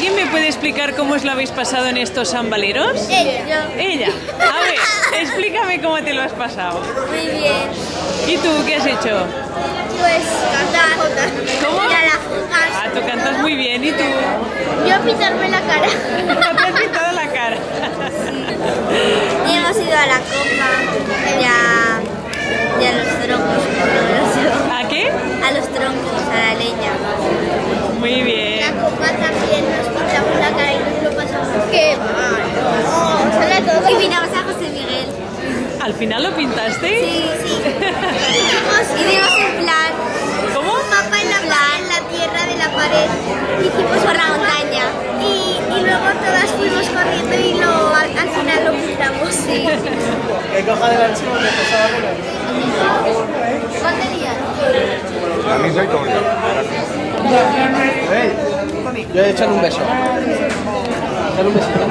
¿Alguien me puede explicar cómo os lo habéis pasado en estos sambaleros? Ella. Ella. A ver, explícame cómo te lo has pasado. Muy bien. ¿Y tú qué has hecho? Pues cantar. ¿Cómo? Ir a las juntas. Ah, tú cantas muy bien. ¿Y tú? Yo pintarme la cara. Te has pintado la cara. Y hemos ido a la copa y a los troncos. ¿A qué? A los troncos, a la leña. Muy bien. La copa también nos pintamos la cara y nos lo pasamos. ¡Qué mal! Oh, sale todo. Y miramos a José Miguel. ¿Al final lo pintaste? Sí. Y dimos en plan. ¿Cómo? Un mapa en la tierra de la pared. Hicimos por la montaña. Y luego todas fuimos corriendo y al final lo pintamos. Sí. ¿Qué coja del archivo de Batería. A mí soy todo. Yo he echado un beso. Echar un besito.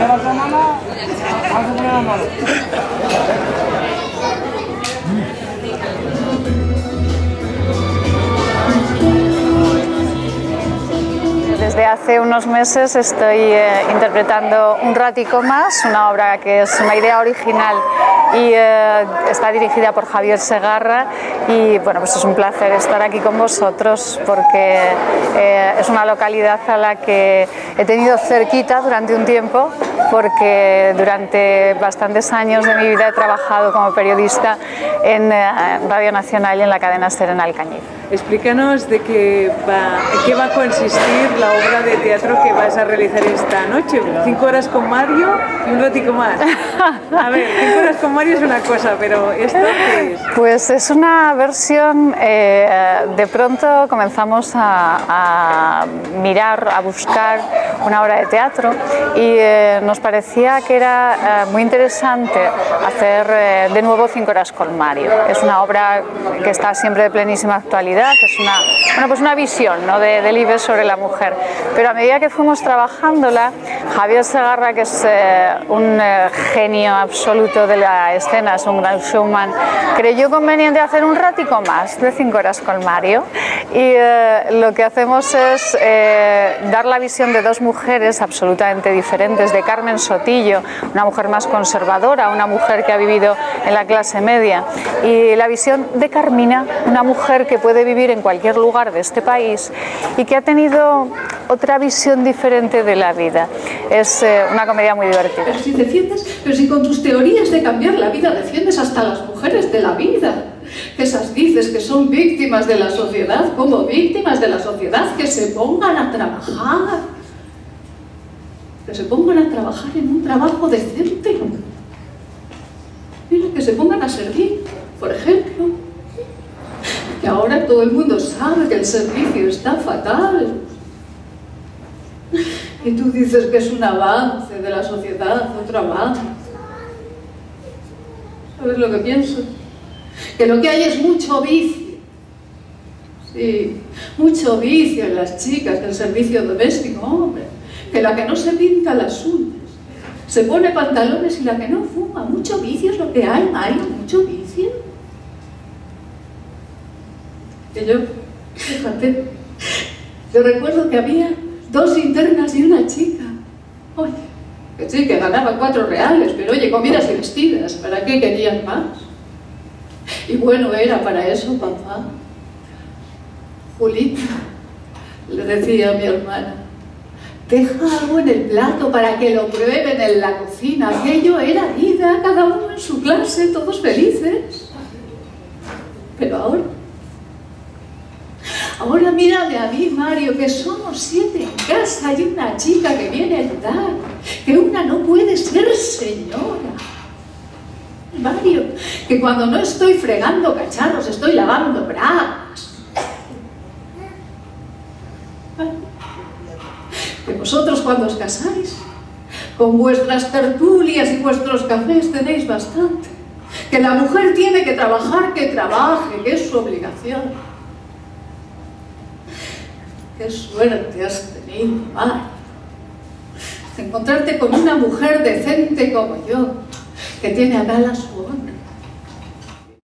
Desde hace unos meses estoy interpretando Un ratico más, una obra que es una idea original y está dirigida por Javier Segarra y bueno, pues es un placer estar aquí con vosotros porque es una localidad a la que he tenido cerquita durante un tiempo porque durante bastantes años de mi vida he trabajado como periodista en Radio Nacional y en la cadena SER en Alcañiz. Explícanos en qué va a consistir la obra de teatro que vas a realizar esta noche. 5 horas con Mario y un ratico más. A ver, 5 horas con Mario es una cosa, pero ¿esto qué es? Pues es una versión, de pronto comenzamos a mirar, a buscar una obra de teatro y nos parecía que era muy interesante hacer de nuevo 5 horas con Mario. Es una obra que está siempre de plenísima actualidad. Es una visión, ¿no?, del IBEX sobre la mujer, pero a medida que fuimos trabajándola, Javier Segarra, que es un genio absoluto de la escena, es un gran showman, creyó conveniente hacer un ratico más de 5 horas con Mario y lo que hacemos es dar la visión de dos mujeres absolutamente diferentes, de Carmen Sotillo, una mujer más conservadora, una mujer que ha vivido en la clase media, y la visión de Carmina, una mujer que puede vivir en cualquier lugar de este país y que ha tenido otra visión diferente de la vida. Es una comedia muy divertida. Pero si con tus teorías de cambiar la vida defiendes hasta las mujeres de la vida, esas dices que son víctimas de la sociedad, como víctimas de la sociedad, que se pongan a trabajar, en un trabajo decente, mira, que se pongan a servir, por ejemplo. Que ahora todo el mundo sabe que el servicio está fatal. Y tú dices que es un avance de la sociedad, otro avance. ¿Sabes lo que pienso? Que lo que hay es mucho vicio. Sí, mucho vicio en las chicas del servicio doméstico, hombre. Que la que no se pinta las uñas, se pone pantalones y la que no fuma. Mucho vicio es lo que hay, Mario, mucho vicio. Que yo, fíjate, yo recuerdo que había 2 internas y una chica. Oye, que sí, que ganaba 4 reales, pero oye, comidas y vestidas, ¿para qué querían más? Y bueno, era para eso, papá. Julita, le decía a mi hermana, deja algo en el plato para que lo prueben en la cocina. Aquello era ida, cada uno en su clase, todos felices. Pero ahora mírame a mí, Mario, que somos 7 en casa y una chica que viene a ayudar, que una no puede ser señora. Mario, que cuando no estoy fregando cacharros, estoy lavando bragas. Que vosotros cuando os casáis, con vuestras tertulias y vuestros cafés tenéis bastante. Que la mujer tiene que trabajar, que trabaje, que es su obligación. Qué suerte has tenido, Mario, de encontrarte con una mujer decente como yo, que tiene acá las